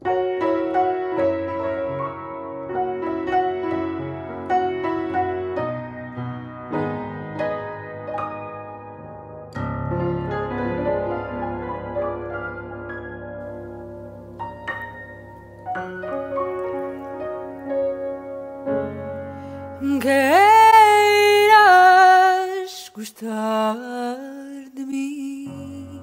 Queiras gostar de mim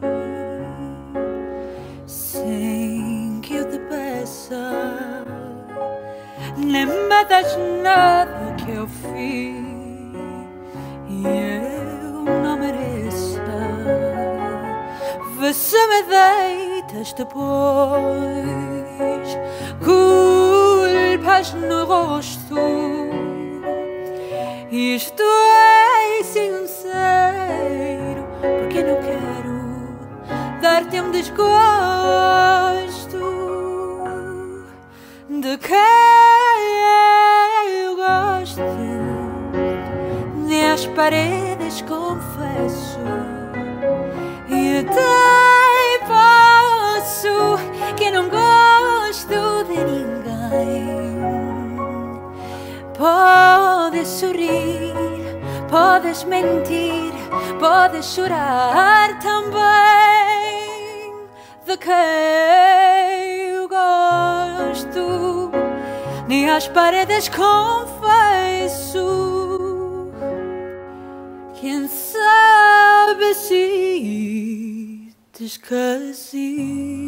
sem que eu te peça, nem me das nada que eu fiz e eu não mereça. Vê se me deitas depois culpas no rosto. Isto é sincero, porque não quero dar-te um desgosto de quem eu gosto. Nem às paredes confesso e até posso que não gosto de ninguém. Podes sorrir, podes mentir, podes chorar também. De quem eu gosto, nem às paredes confesso. Quem sabe se te esqueci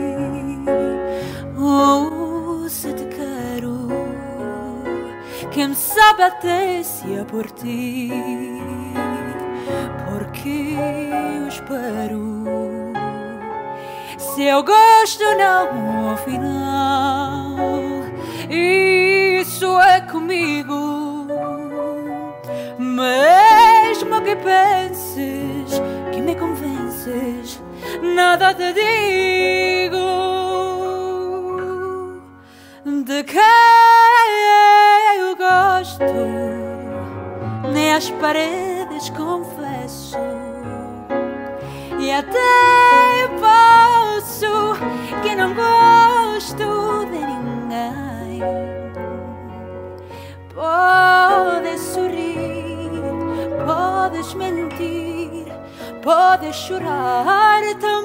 ou se te quero. Quem sabe até se é por ti, porque eu espero. Se eu gosto não, afinal, isso é comigo. Mesmo que penses que me convences, nada te digo. De quem eu gosto, nem às paredes confesso e até posso que não gosto de ninguém. Podes sorrir, podes mentir, podes chorar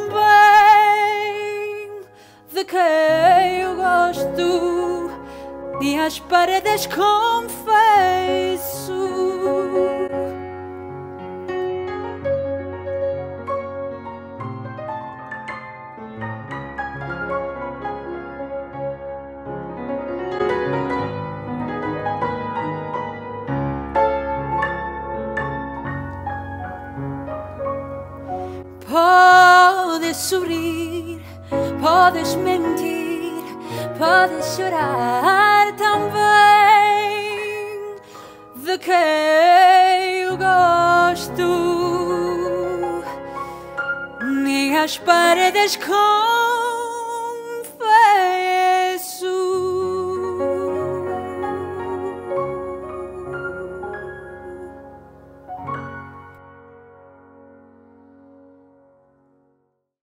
também. De quem eu gosto, e às paredes confesso. Podes sorrir, podes mentir, podes chorar também. De quem eu gosto, nem às paredes com